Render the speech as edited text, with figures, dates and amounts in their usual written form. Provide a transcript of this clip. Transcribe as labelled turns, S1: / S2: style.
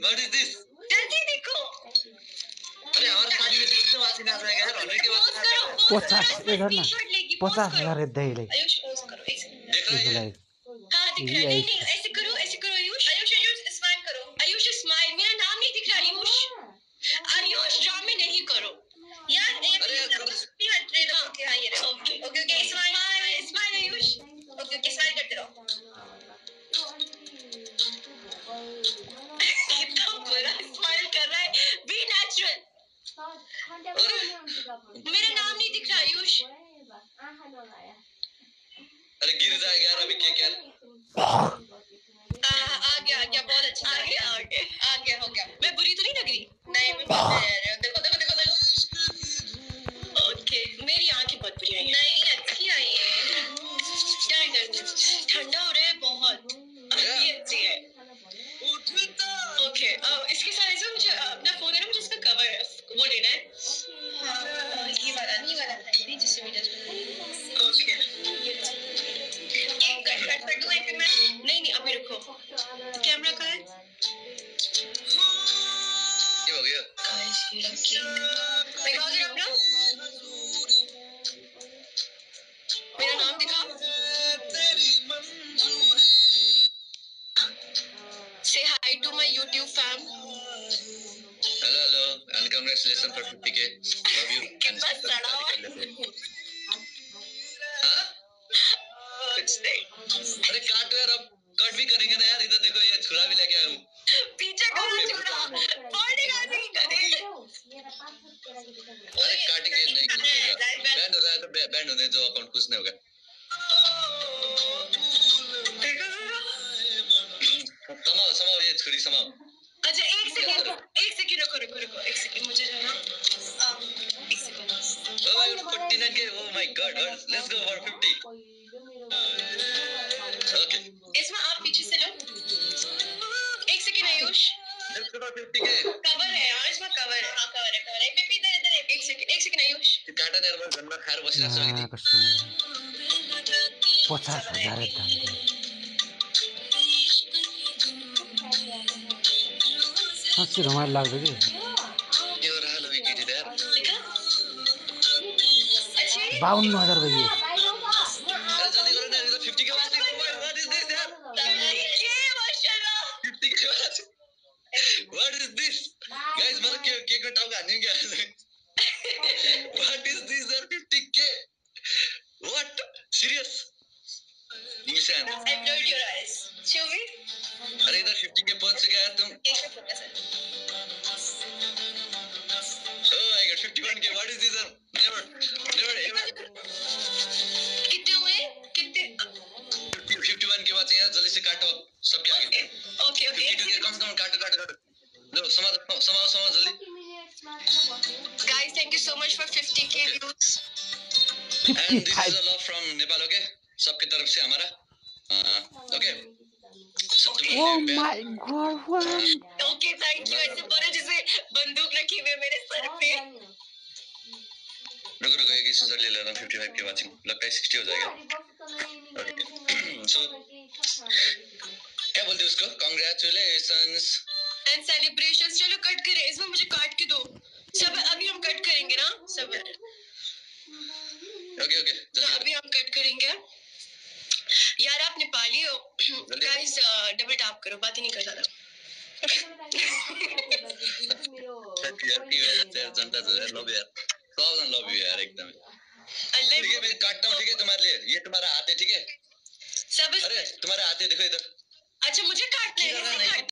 S1: What is this?
S2: जल्दी देखो।
S1: अरे हमारे शादी में कितने वासी ना आएगा यार, होने के बाद
S3: 50 इधर ना 50,000 दे ले।
S2: आयुष पोज करो, एक सेकंड।
S1: देख रहे हैं?
S2: हाँ दिख रहा है। नहीं ऐसे करो आयुष। आयुष स्माइल करो। आयुष स्माइल। मेरा नाम नहीं दिख रहा आयुष। आयुष ड्रामे नहीं करो यार।
S1: अरे यार
S2: ओके हाँ ये रहा। Okay smile Ayush. Okay smile करते रहो। कितना बुरा स्माइल कर रहा है। Be natural. मेरा नाम नहीं दिख रहा आयुष।
S1: अरे गिर जाएगा यार अभी केक यार।
S2: आ गया बहुत अच्छा। आ गया हो गया। मैं बुरी तो नहीं लग रही? नहीं देखो ओके मेरी आंखें बहुत बुरी आई। नहीं अच्छी आई है। ठंडा हो रहा है बहुत। ये अच्छी है। ओके इसके साथ मुझे अपना फोन है ना, मुझे इसका कवर वो लेना है। ये वाला नहीं जिससे मैं जस्ट ओके कट कर दूं फिर मैं? नहीं अभी रुको। कैमरा कहाँ है?
S1: ये हो गया।
S2: दिखाओ जरा अपना। मेरा नाम दिखाओ। Say hi to my YouTube fam.
S1: Hello and congratulations for 50K. Love you.
S2: कितना सड़ा हुआ।
S1: हाँ?
S2: कुछ नहीं।
S1: अरे काट यार, अब कट भी करेंगे ना यार। इधर देखो ये छुरा भी लेके आया हूँ।
S2: पीछे करो छुरा। बॉडी का नहीं करेंगे।
S1: अरे काटेंगे नहीं कुछ नहीं होगा। बैंड हो रहा है तो बैंड होने जो अकाउंट कुछ नहीं होगा। समाओ ये छुरी समाओ।
S2: अच्छा एक सेकंड रुको एक सेकंड मुझे जो है ना एक second.
S1: Oh 49K. Oh my God. Let's go for 50. Okay.
S2: इसमें आप पीछे से लो। एक second Ayush.
S1: Let's go for 50K.
S2: Cover है यार इसमें कवर है। हाँ कवर है। इधर एक सेकंड आयुष।
S1: काटा नहीं यार, मैं घर में खाएर बसिरहेको छु कि।
S3: 50,000 दाम दे। साँच्चै रमाइलो लाग्छ कि।
S1: यो रालो विकेट यार।
S3: 52,000 भइयो।
S1: अरे जल्दी करो ना, इधर 50K वाला। What is this यार?
S2: ये माशाल्लाह।
S1: 50K वाला। What is this? Guys मतलब केक में टाउका हान्ने क्या? What is this यार 50K? What? Serious? निशान।
S2: I blurred your eyes. Show me.
S1: अरे इधर 50K पहुंच चुका है तुम। Oh my God 51K. What is this? Never ever.
S2: कितने हुए?
S1: 51K बाद यार जल्दी से काटो सबके आगे।
S2: ओके
S1: 52K कम काटो। लो समाओ जल्दी।
S2: Guys, thank you so much for 50K views.
S1: And this is a love from Nepal, okay? सबके तरफ से हमारा। Okay.
S3: Oh my God.
S2: Okay, thank you. ऐसे बोलो जैसे बंदूक रखी हुई है मेरे सर पे।
S1: रुको एक स्क्रीनशॉट ले लेना। 55K वाचिंग लगता है 60 हो जाएगा। Okay. So क्या बोलते हैं उसको? Congratulations
S2: and celebrations. चलो कट करें। इसमें मुझे काट के दो। सब अभी हम कट करेंगे ना सब।
S1: Okay
S2: तो अभी हम कट करेंगे। यार आप नेपाली हो। गाइस डबल टैप करो, बात ही नहीं कर रहा था।
S1: जनता जो है लव यार, सब लव यू यार एकदम। ठीक है मैं काटता हूँ, ठीक है तुम्हारे लिए। ये तुम्हारा हाथ है, ठीक है?
S2: सब
S1: अरे तुम्हारे हाथ है, देखो इधर।
S2: अच्छा मुझे काटना है।